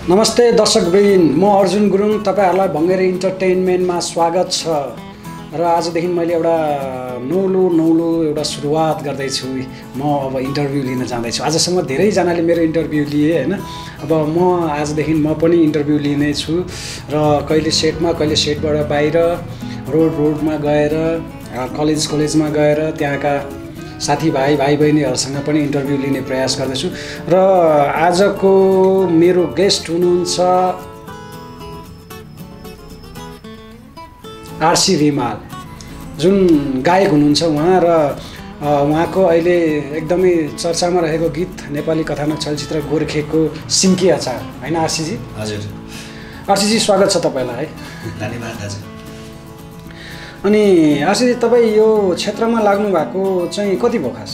नमस्ते दर्शकवृन्द, म अर्जुन गुरुङ। तपाईहरुलाई भङ्गेरी इन्टरटेनमेन्टमा स्वागत छ। र आजदेखि मैले एउटा नौलो एउटा सुरुवात गर्दै छु। म अब इन्टरभ्यु लिन जाँदै छु। आजसम्म धेरै जनाले मेरो इन्टरभ्यु लिए हैन। अब म आजदेखि म पनि इन्टरभ्यु लिने छु र कहिले सेटमा कहिले सेटबाट बाहिर रोडमा गएर कलेजमा गएर त्यहाँका साथीभाइ भाइबहिनीहरुसँग पनि इन्टरभ्यु लिने प्रयास गर्दैछु। र आजको मेरो गेस्ट हुनुहुन्छ R.C रिमाल, जुन गायक हुनुहुन्छ उहाँ। र उहाँको अहिले एकदमै चर्चामा रहेको गीत नेपाली कथानक चलचित्र गोर्खेको सिन्की अचार हैन R.C जी? हजुर। R.C जी स्वागत छ तपाईलाई। धन्यवाद दाजु। अनि R.C जी, तपाई यो क्षेत्रमा लाग्नु भएको चाहिँ कति भयो खास?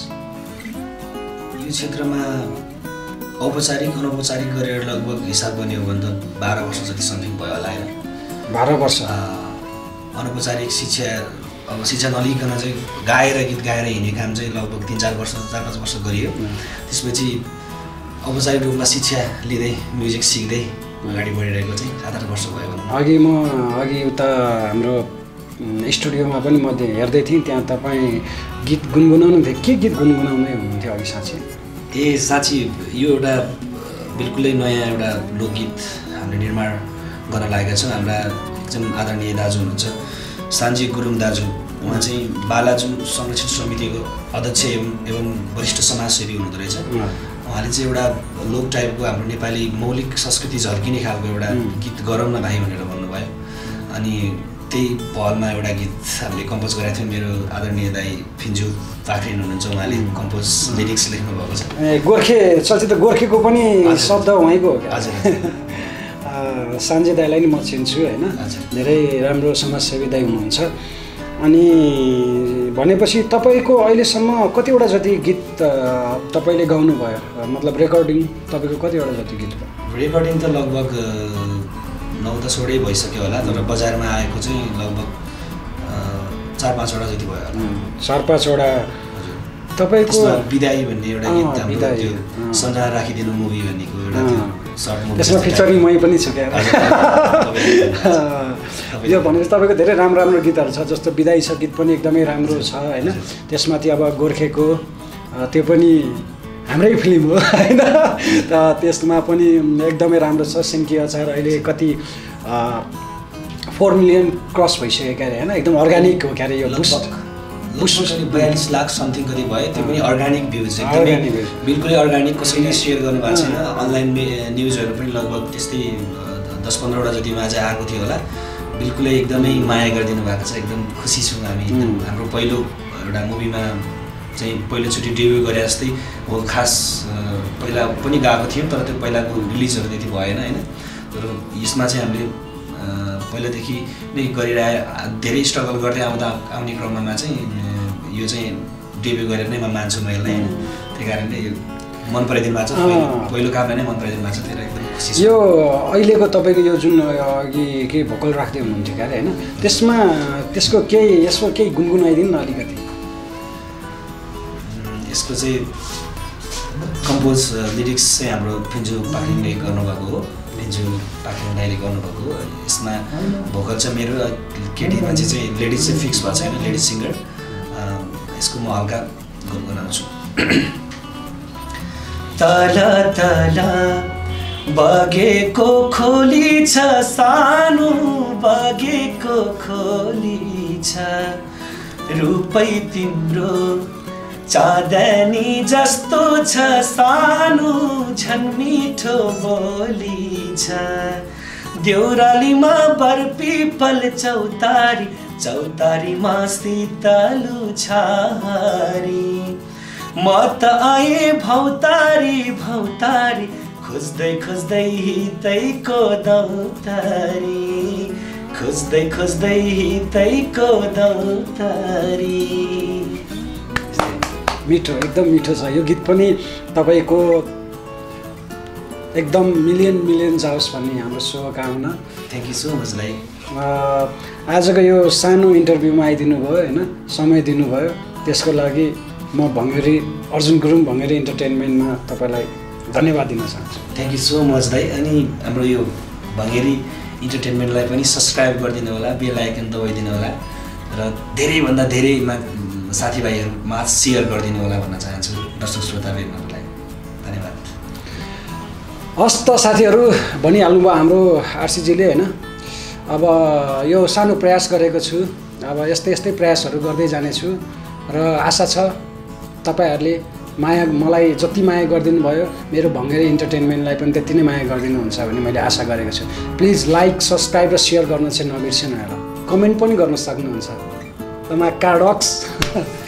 यो क्षेत्रमा औपचारिक अनौपचारिक गरेर लगभग हिसाब गर्ने हो भने त 12 वर्ष जति समथिङ भयो होला हैन। 12 वर्ष। अनौपचारिक शिक्षा नलिकन चाहिँ गीत गाएर हिँड्ने काम चाहिँ लगभग 3-4 वर्ष 4-5 वर्ष गरियो। त्यसपछि औपचारिक रूपमा शिक्षा लिँदै म्युजिक सिक्दै अगाडि बढिरहेको चाहिँ 7-8 वर्ष भयो भनौँ। अघि उता हाम्रो स्टुडियोमा पनि म हेर्दै थिएँ, त्यहाँ तपाईँ गीत गुनगुनाउनु थियो। के गीत गुनगुनाउँदै हुनुहुन्थ्यो अघि साँच्ची? साँच्ची यो एउटा बिल्कुलै नयाँ एउटा लोकगीत हामीले निर्माण गर्न लागेका छौँ। हाम्रा एकदम आदरणीय दाजु हुनुहुन्छ सान्जी गुरुङ दाजु। उहाँ चाहिँ बालाजु संरक्षण समितिको अध्यक्ष एवं वरिष्ठ समाजसेवी हुनुहुँदो रहेछ। उहाँले चाहिँ एउटा लोक टाइपको हाम्रो नेपाली मौलिक संस्कृति झल्किने खालको एउटा गीत गरौँ न भाइ भनेर भन्नुभयो। अनि त्यही पहलमा एउटा गीत हामीले कम्पोज गरेका थियौँ। मेरो आदरणीय दाई फिन्जु पाखरिन हुनुहुन्छ, उहाँले कम्पोज लिरिक्स लेख्नु भएको छ। गोर्खे चलचित्र गोर्खेको पनि शब्द उहाँको हो क्या? हजुर। सान्जे दाईलाई नि म चिन्छु हैन, धेरै राम्रो समाजसेवी दाई हुनुहुन्छ। अनि भनेपछि तपाईको अहिलेसम्म कतिवटा जति गीत तपाईले गाउनु भयो? मतलब रेकर्डिङ तपाईको कतिवटा जति गीत भयो? रेकर्डिङ त लगभग 9-10 वटै भइसक्यो होला, तर बजारमा आएको चाहिँ लगभग 4-5 वटा जति भयो होला। 4-5 वटा। तपाईको बिदाई भन्ने एउटा गीत हाम्रो त्यो सन्जा राखिदिनु मुभी भन्नेको एउटा सर्ट मुभी, त्यसमा फिचरिङ मै पनि छु क्या। यो भनेपछि तपाईको धेरै राम्रो गीतहरु छ, जस्तो बिदाई छ गीत पनि एकदमै राम्रो छ हैन। त्यसमाथि अब गोर्खेको त्यो पनि हाम्रै फिल्म हो हैन। त्यसमा पनि एकदमै राम्रो छ। सिन्की अचार अहिले कति 4 मिलियन क्रस भइसक्यो क्या हैन। एकदम अर्गानिक हो क्या यो। बुस्ट 42 लाख समथिङ कति भयो। त्यो पनि अर्गानिक भ्युज, एकदमै बिल्कुलै अर्गानिक। कसैले सेयर गर्नु भएको छैन। अनलाइन न्युजहरु पनि लगभग त्यस्तै 10-15 वटा जतिमा चाहिँ आएको थियो होला। बिल्कुलै एकदमै माया गरिदिनु भएको छ। एकदम खुसी छौँ हामी। हाम्रो पहिलो एउटा मुभीमा चाहिँ पहिलोचोटि डेब्यु गरे जस्तै हो। खास पहिला पनि गएको थियौँ, तर त्यो पहिलाको रिलिजहरू त्यति भएन हैन। तर यसमा चाहिँ हामीले पहिलादेखि नै धेरै स्ट्रगल गर्दै आउने क्रममा चाहिँ यो चाहिँ डेब्यु गरेर नै म मान्छु म यसलाई हैन। त्यही कारणले यो मन पराइदिनु भएको छ। पहिलो कामलाई नै मन पराइदिनु भएको छ। त्यही एकदम खुसी छु। यो अहिलेको तपाईको यो जुन अघि के भोकल राख्दै हुनुहुन्थ्यो क्या हैन, त्यसको केही गुनगुनाइदिनु न अलिकति। यसको चाहिँ कम्पोज लिरिक्स चाहिँ हाम्रो फिन्जु पाखरिनले गर्नुभएको हो। फिन्जु पाखरिन दाइले गर्नुभएको हो। यसमा भोकल चाहिँ मेरो, केटी मान्छे चाहिँ लेडिज चाहिँ फिक्स भएको छैन, लेडिज सिङ्गर। यसको म हल्का गुनगुनाउँछु। तल तल बगेको खोली छ, सानो बगेको खोली छ, रूपै तिम्रो चाँदनी जस्तो छ, सानो झन् मिठो बोली छ, देउरालीमा बरपिपल चौतारीमा शीतलु छारी, म त आए भौतारी खोज्दै हितैको दौतारी, खोज्दै हितैको दौतारी। मिठो, एकदम मिठो छ यो गीत पनि। तपाईको एकदम मिलियन जाओस् भन्ने हाम्रो शुभकामना। थ्याङ्क यू सो मच भाइ। आजको यो सानो इन्टरभ्यूमा आइदिनु भयो हैन, समय दिनुभयो, त्यसको लागि म अर्जुन गुरुङ भङ्गेरी इन्टरटेनमेन्टमा तपाईलाई धन्यवाद दिन चाहन्छु। थ्याङ्क यू सो मच दाइ। अनि हाम्रो यो भङ्गेरी इन्टरटेनमेन्टलाई पनि सब्सक्राइब गरिदिनु होला, बेल आइकन दबाइदिनु होला र धेरैभन्दा धेरै साथीभाइहरूमा सेयर गरिदिनु होला भन्न चाहन्छु दर्शक श्रोताहरूलाई। धन्यवाद। हस् त साथीहरू, भनिहाल्नुभयो हाम्रो आरसीजीले होइन। अब यो सानो प्रयास गरेको छु, अब यस्तै प्रयासहरू गर्दै जानेछु र आशा छ तपाईँहरूले मलाई जति माया गरिदिनु भयो मेरो भङ्गेरी इन्टरटेनमेन्टलाई पनि त्यति नै माया गरिदिनुहुन्छ भन्ने मैले आशा गरेको छु। प्लिज लाइक, सब्सक्राइब र सेयर गर्न चाहिँ नबिर्सिनु होला। कमेन्ट पनि गर्न सक्नुहुन्छ। तमा कार्डक्स